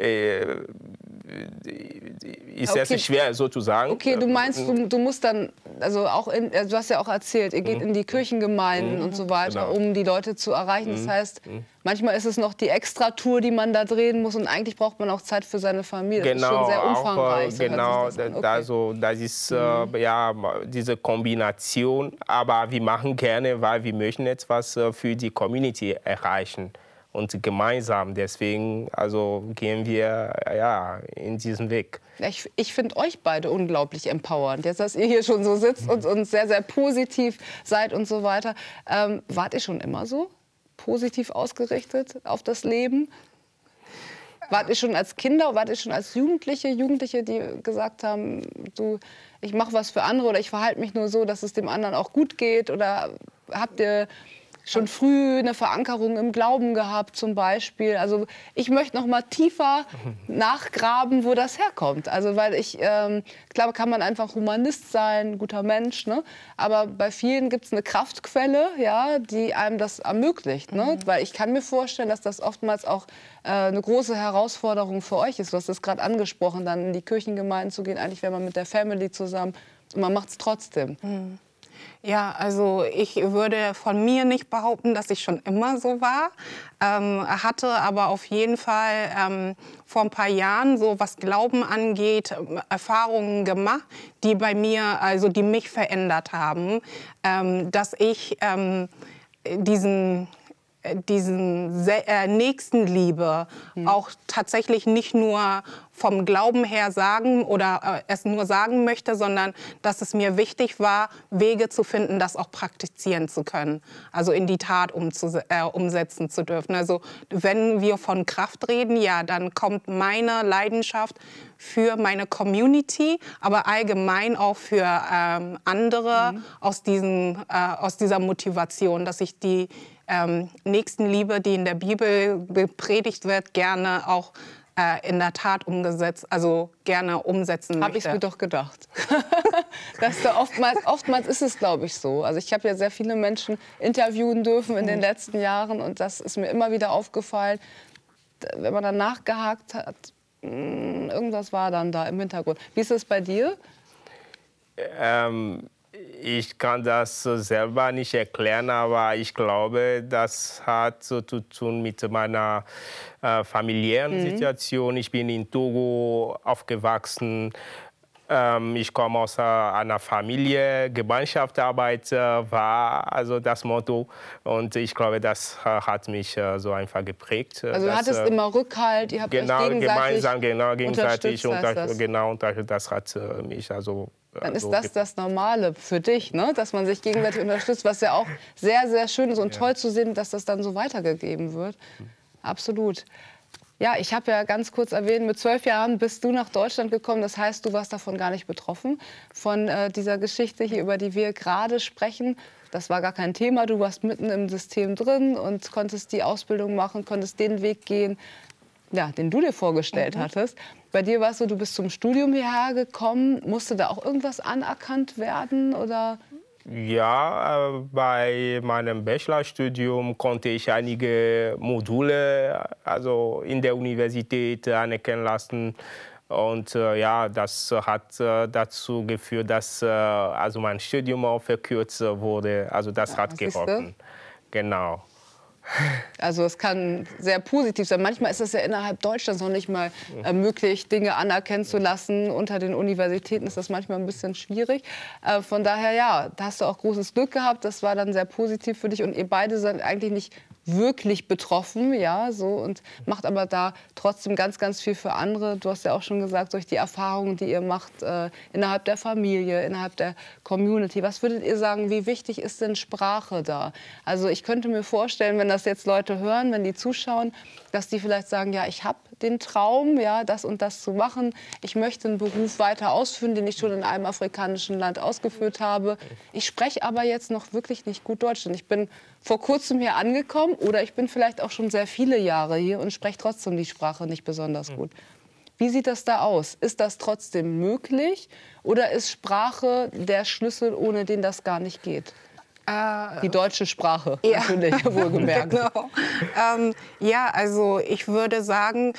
ist es schwer sozusagen. Okay, du meinst, du musst dann, also auch du hast ja auch erzählt, ihr geht in die Kirchengemeinden und so weiter, Genau. um die Leute zu erreichen. Das heißt, manchmal ist es noch die Extratour, die man da drehen muss und eigentlich braucht man auch Zeit für seine Familie. Das ist schon sehr umfangreich. So Genau, hört sich das an. Okay. das ist ja diese Kombination, aber wir machen gerne, weil wir möchten etwas für die Community erreichen. Und gemeinsam, deswegen also gehen wir ja, in diesen Weg. Ja, ich finde euch beide unglaublich empowernd. Jetzt, dass ihr hier schon so sitzt und sehr, sehr positiv seid und so weiter. Wart ihr schon immer so positiv ausgerichtet auf das Leben? Wart ihr schon als Kinder, wart ihr schon als Jugendliche, die gesagt haben, du, ich mache was für andere oder ich verhalte mich nur so, dass es dem anderen auch gut geht? Oder habt ihr schon früh eine Verankerung im Glauben gehabt zum Beispiel? Also ich möchte noch mal tiefer nachgraben, wo das herkommt. Also weil ich glaube, kann man einfach Humanist sein, ein guter Mensch, ne? Aber bei vielen gibt es eine Kraftquelle, ja, die einem das ermöglicht, ne? Weil ich kann mir vorstellen, dass das oftmals auch eine große Herausforderung für euch ist. Du hast es gerade angesprochen, dann in die Kirchengemeinden zu gehen. Eigentlich wäre man mit der Family zusammen und man macht es trotzdem. Ja, also ich würde von mir nicht behaupten, dass ich schon immer so war. Hatte aber auf jeden Fall vor ein paar Jahren, so was Glauben angeht, Erfahrungen gemacht, die bei mir, also die mich verändert haben, dass ich diesen Nächstenliebe auch tatsächlich nicht nur vom Glauben her sagen oder es nur sagen möchte, sondern dass es mir wichtig war, Wege zu finden, das auch praktizieren zu können, also in die Tat umsetzen zu dürfen. Also wenn wir von Kraft reden, ja, dann kommt meine Leidenschaft für meine Community, aber allgemein auch für andere aus dieser Motivation, dass ich die Nächstenliebe, die in der Bibel gepredigt wird, gerne auch in der Tat gerne umsetzen möchte. Habe ich mir doch gedacht. Dass da oftmals ist es, glaube ich, so. Also ich habe ja sehr viele Menschen interviewen dürfen in den letzten Jahren und das ist mir immer wieder aufgefallen, wenn man dann nachgehakt hat, irgendwas war dann da im Hintergrund. Wie ist es bei dir? Ich kann das selber nicht erklären, aber ich glaube, das hat so zu tun mit meiner familiären Situation. Ich bin in Togo aufgewachsen. Ich komme aus einer Familie, Gemeinschaftsarbeit war also das Motto. Und ich glaube, das hat mich so einfach geprägt. Also du hattest immer Rückhalt, ihr habt euch gegenseitig unterstützt. Das hat mich also... Dann ist das Normale für dich, ne? Dass man sich gegenseitig unterstützt, was ja auch sehr, sehr schön ist und toll zu sehen, dass das dann so weitergegeben wird. Absolut. Ja, ich habe ja ganz kurz erwähnt, mit 12 Jahren bist du nach Deutschland gekommen. Das heißt, du warst davon gar nicht betroffen, von dieser Geschichte hier, über die wir gerade sprechen. Das war gar kein Thema. Du warst mitten im System drin und konntest die Ausbildung machen, konntest den Weg gehen, ja, den du dir vorgestellt hattest. Bei dir war es so, du bist zum Studium hierher gekommen. Musste da auch irgendwas anerkannt werden, oder? Ja, bei meinem Bachelorstudium konnte ich einige Module also in der Universität anerkennen lassen. Und ja, das hat dazu geführt, dass also mein Studium auch verkürzt wurde. Also das hat geholfen. Genau. Also es kann sehr positiv sein. Manchmal ist es ja innerhalb Deutschlands noch nicht mal möglich, Dinge anerkennen zu lassen. Unter den Universitäten ist das manchmal ein bisschen schwierig. Von daher, ja, da hast du auch großes Glück gehabt. Das war dann sehr positiv für dich. Und ihr beide seid eigentlich nicht wirklich betroffen, ja, so, und macht aber da trotzdem ganz, ganz viel für andere. Du hast ja auch schon gesagt, durch die Erfahrungen, die ihr macht innerhalb der Familie, innerhalb der Community. Was würdet ihr sagen, wie wichtig ist denn Sprache da? Also ich könnte mir vorstellen, wenn das jetzt Leute hören, wenn die zuschauen, dass die vielleicht sagen, ja, ich habe den Traum, ja, das und das zu machen. Ich möchte einen Beruf weiter ausführen, den ich schon in einem afrikanischen Land ausgeführt habe. Ich spreche aber jetzt noch wirklich nicht gut Deutsch. Und ich bin vor kurzem hier angekommen oder ich bin vielleicht auch schon sehr viele Jahre hier und spreche trotzdem die Sprache nicht besonders gut. Wie sieht das da aus? Ist das trotzdem möglich oder ist Sprache der Schlüssel, ohne den das gar nicht geht? Die deutsche Sprache, ja. Natürlich, wohlgemerkt. Genau. Ja, also ich würde sagen,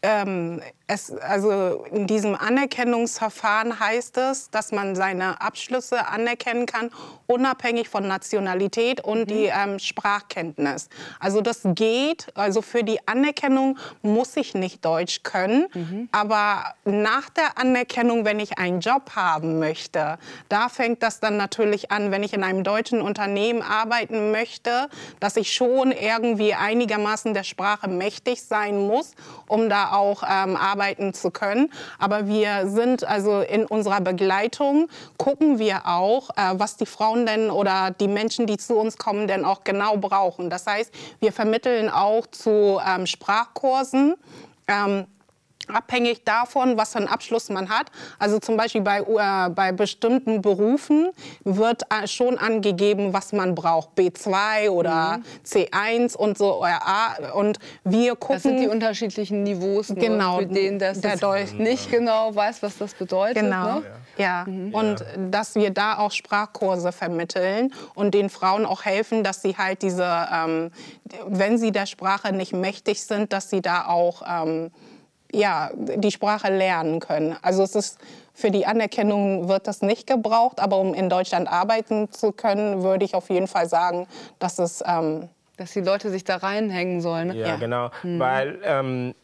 also in diesem Anerkennungsverfahren heißt es, dass man seine Abschlüsse anerkennen kann, unabhängig von Nationalität und die Sprachkenntnis. Also das geht, also für die Anerkennung muss ich nicht Deutsch können, aber nach der Anerkennung, wenn ich einen Job haben möchte, da fängt das dann natürlich an, wenn ich in einem deutschen Unternehmen arbeiten möchte, dass ich schon irgendwie einigermaßen der Sprache mächtig sein muss, um da auch arbeiten zu können. Aber wir sind also in unserer Begleitung, gucken wir auch, was die Frauen denn oder die Menschen, die zu uns kommen, denn auch genau brauchen. Das heißt, wir vermitteln auch zu Sprachkursen, abhängig davon, was für einen Abschluss man hat. Also zum Beispiel bei bestimmten Berufen wird schon angegeben, was man braucht. B2 oder C1 und so. Oder A. Und wir gucken... Das sind die unterschiedlichen Niveaus, genau, für den das nicht genau weiß, was das bedeutet. Genau. Ne? Ja. Und dass wir da auch Sprachkurse vermitteln und den Frauen auch helfen, dass sie halt diese, wenn sie der Sprache nicht mächtig sind, dass sie da auch ja, die Sprache lernen können. Also es ist, für die Anerkennung wird das nicht gebraucht, aber um in Deutschland arbeiten zu können, würde ich auf jeden Fall sagen, dass es... dass die Leute sich da reinhängen sollen. Ne? Ja, genau, weil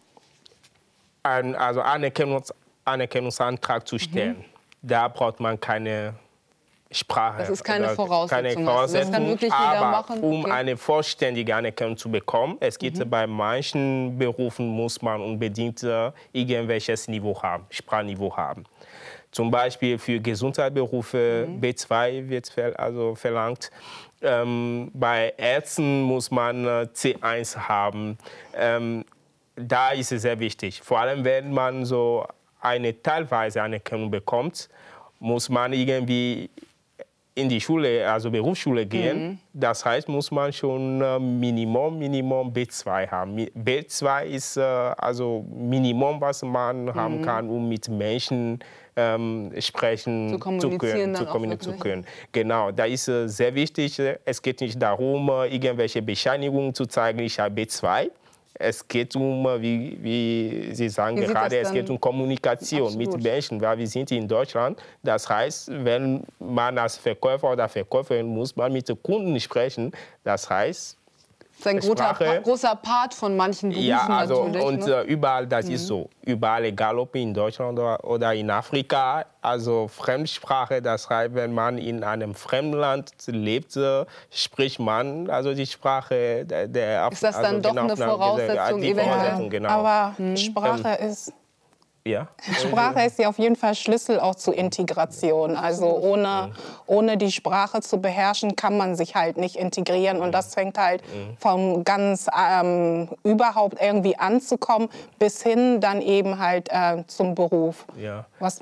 also Anerkennungsantrag zu stellen, da braucht man keine Sprache. Das ist keine Voraussetzung. Keine Voraussetzung, das kann wirklich jeder machen. Um eine vollständige Anerkennung zu bekommen, es geht bei manchen Berufen muss man unbedingt irgendwelches Niveau haben, Sprachniveau haben. Zum Beispiel für Gesundheitsberufe B2 wird verlangt. Bei Ärzten muss man C1 haben. Da ist es sehr wichtig. Vor allem, wenn man so eine teilweise Anerkennung bekommt, muss man irgendwie in die Schule, also Berufsschule gehen. Das heißt, muss man schon Minimum B2 haben. B2 ist also Minimum, was man haben kann, um mit Menschen sprechen zu kommunizieren zu können. Genau, da ist sehr wichtig. Es geht nicht darum, irgendwelche Bescheinigungen zu zeigen, ich habe B2. Es geht wie Sie sagen gerade, es geht um Kommunikation mit Menschen, weil wir sind in Deutschland. Das heißt, wenn man als Verkäufer oder Verkäuferin muss man mit den Kunden sprechen. Das heißt, das ist ein großer Part von manchen Berufen natürlich. Und überall, das ist so. Überall, egal ob in Deutschland oder in Afrika, also Fremdsprache, das heißt, wenn man in einem Fremdland lebt, spricht man also die Sprache der Ist das dann doch eine Voraussetzung? Genau. Aber Sprache ist... Ja. Sprache ist ja auf jeden Fall Schlüssel auch zur Integration. Also ohne die Sprache zu beherrschen, kann man sich halt nicht integrieren. Und das fängt halt vom ganz überhaupt irgendwie anzukommen, bis hin dann eben halt zum Beruf. Ja.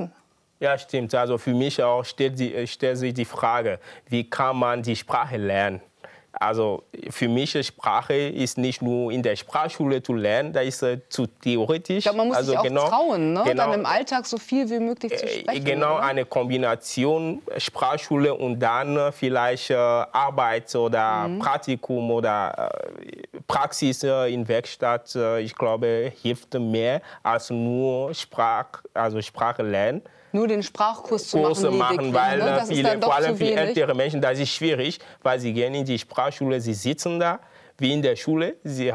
Ja, stimmt. Also für mich auch stellt sich die Frage, wie kann man die Sprache lernen? Also für mich Sprache ist nicht nur in der Sprachschule zu lernen, da ist zu theoretisch. Ich glaube, man muss sich auch trauen, ne? Dann im Alltag so viel wie möglich zu sprechen. Genau, oder? Eine Kombination Sprachschule und dann vielleicht Arbeit oder Praktikum oder Praxis in Werkstatt. Ich glaube, hilft mehr als nur Sprache lernen. Nur den Sprachkurs zu machen, weil vor allem für ältere Menschen, das ist schwierig, weil sie gehen in die Sprachschule, sie sitzen da, wie in der Schule. Sie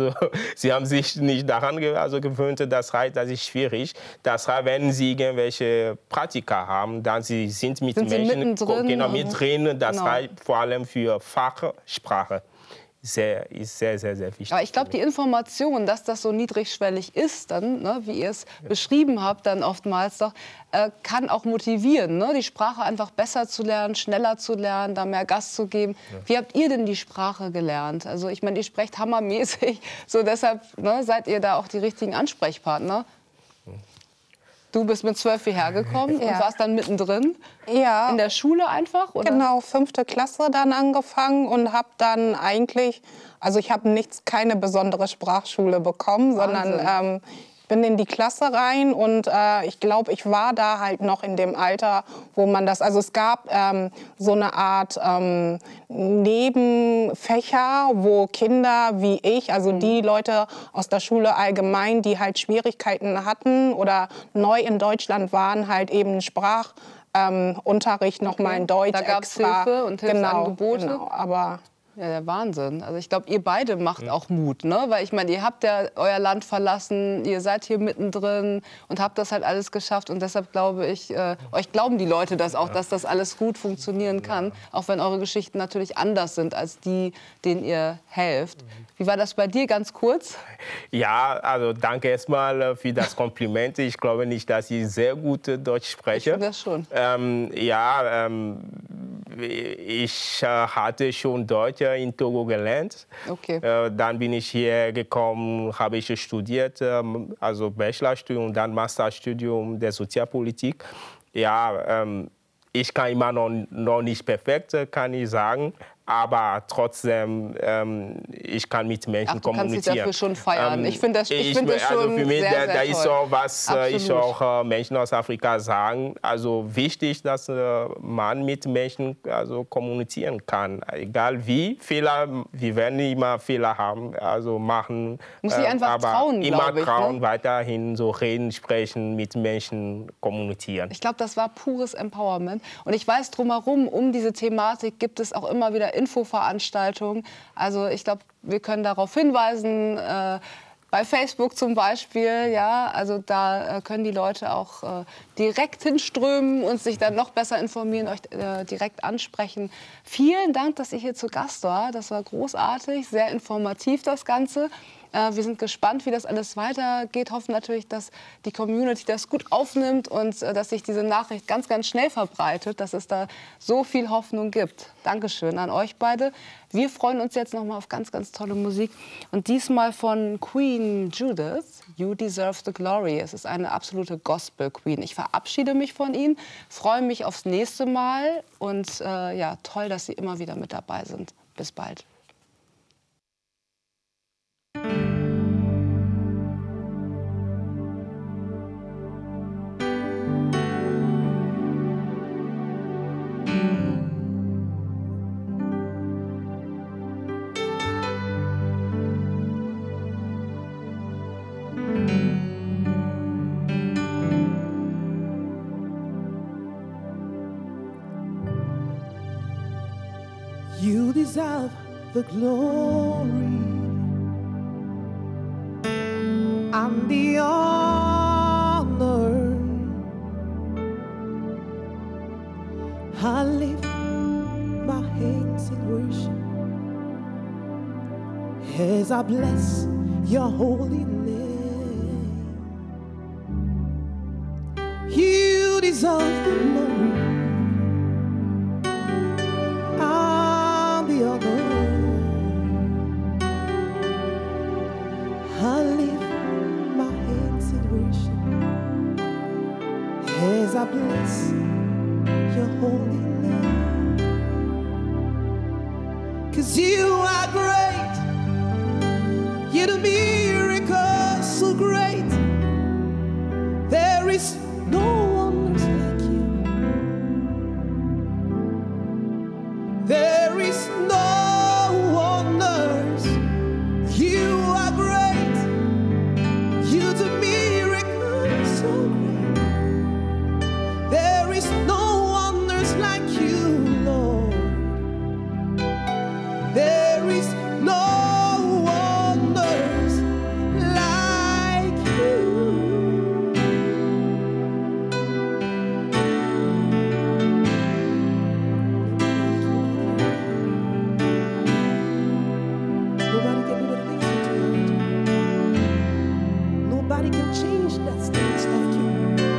haben sich nicht daran gewöhnt, das heißt, das ist schwierig. Das heißt, wenn sie irgendwelche Praktika haben, dann sind sie mit Menschen mittendrin, das heißt vor allem für Fachsprache. Ist sehr, sehr wichtig. Aber ich glaube, die Information, dass das so niedrigschwellig ist, dann, ne, wie ihr es beschrieben habt, dann oftmals doch, kann auch motivieren, ne, die Sprache einfach besser zu lernen, schneller zu lernen, da mehr Gas zu geben. Ja. Wie habt ihr denn die Sprache gelernt? Also ich meine, ihr sprecht hammermäßig, so deshalb seid ihr da auch die richtigen Ansprechpartner. Du bist mit 12 hierher gekommen und warst dann mittendrin in der Schule einfach? Oder? Genau, 5. Klasse dann angefangen und habe dann eigentlich, also ich habe keine besondere Sprachschule bekommen, sondern bin in die Klasse rein und ich glaube, ich war da halt noch in dem Alter, wo man das, also es gab so eine Art Nebenfächer, wo Kinder wie ich, also die Leute aus der Schule allgemein, die halt Schwierigkeiten hatten oder neu in Deutschland waren, halt eben Sprachunterricht nochmal in Deutsch da gab's Hilfe und Hilfsangebote. Genau, aber ja, der Wahnsinn. Also ich glaube, ihr beide macht auch Mut, ne? Weil ich meine, ihr habt ja euer Land verlassen, ihr seid hier mittendrin und habt das halt alles geschafft. Und deshalb glaube ich, euch glauben die Leute das auch, dass das alles gut funktionieren kann. Auch wenn eure Geschichten natürlich anders sind als die, denen ihr helft. Wie war das bei dir, ganz kurz? Ja, also danke erstmal für das Kompliment. Ich glaube nicht, dass ich sehr gut Deutsch spreche. Ich finde das schon. Ich hatte schon Deutsch in Togo gelernt. Okay. Dann bin ich hier gekommen, habe ich studiert, also Bachelorstudium und dann Masterstudium der Sozialpolitik. Ja, ich kann immer noch nicht perfekt, kann ich sagen. aber trotzdem, ich kann mit Menschen kommunizieren. Du kannst dich dafür schon feiern. Ich finde das, find das schon für mich, sehr, da ist auch was, ich Absolut. auch Menschen aus Afrika sagen. Also wichtig, dass man mit Menschen kommunizieren kann. Egal wie, Fehler, wir werden immer Fehler haben, also machen. Muss sich einfach aber trauen, immer glaube ich, trauen, ne? weiterhin so reden, sprechen, mit Menschen kommunizieren. Ich glaube, das war pures Empowerment. Und ich weiß, drumherum, um diese Thematik gibt es auch immer wieder Infoveranstaltungen. Also ich glaube, wir können darauf hinweisen, bei Facebook zum Beispiel, ja, also da können die Leute auch direkt hinströmen und sich dann noch besser informieren, euch direkt ansprechen. Vielen Dank, dass ihr hier zu Gast war. Das war großartig, sehr informativ das Ganze. Wir sind gespannt, wie das alles weitergeht. Hoffen natürlich, dass die Community das gut aufnimmt und dass sich diese Nachricht ganz, ganz schnell verbreitet, dass es da so viel Hoffnung gibt. Dankeschön an euch beide. Wir freuen uns jetzt noch mal auf ganz, ganz tolle Musik. Und diesmal von Queen Judith, You Deserve the Glory. Es ist eine absolute Gospel-Queen. Ich verabschiede mich von Ihnen, freue mich aufs nächste Mal. Und ja, toll, dass Sie immer wieder mit dabei sind. Bis bald. You deserve the glory and the honor. I lift my hands in worship as I bless your holy name. You deserve the glory and the honor. I lift my hands in worship as I bless your holy name. 'Cause you are great, you're the miracle so great. There is no one else like you. There is no one else. You are great, you're the miracle so great. There is no one else like you, Lord. There is no one else like you. Nobody can do the things that you do. Nobody can change that stance like you.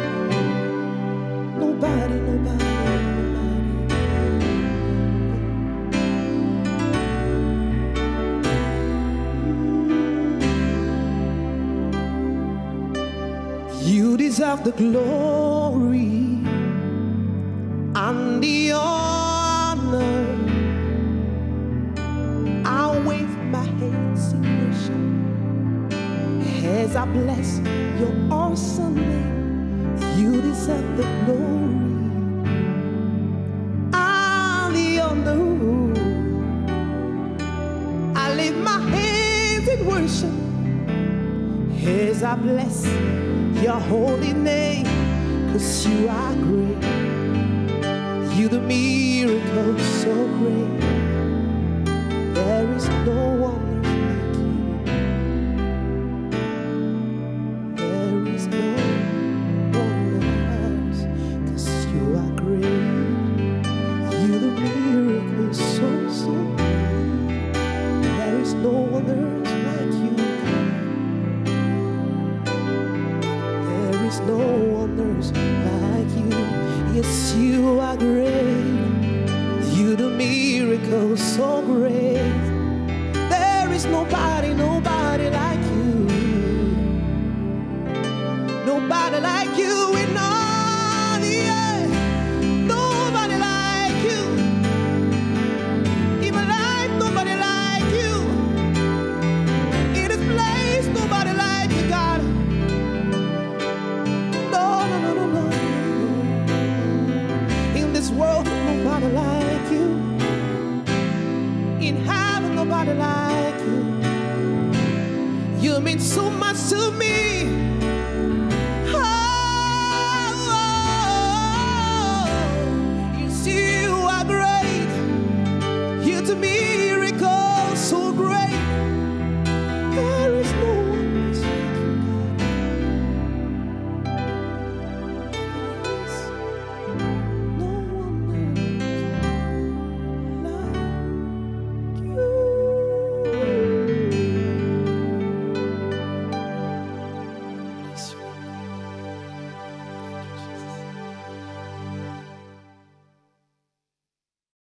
Nobody, nobody, nobody. You deserve the glory and the honor. I wave my hands in worship as I bless your awesome name. You deserve the glory and the honor. I lift my hands in worship as I bless your holy name. 'Cause you are great, you the miracle so great. There is no one like you. There is no one else. 'Cause you are great, you the miracle so great. There is no one else like you. There is no one else like you. Yes, you are great, you the miracle so great.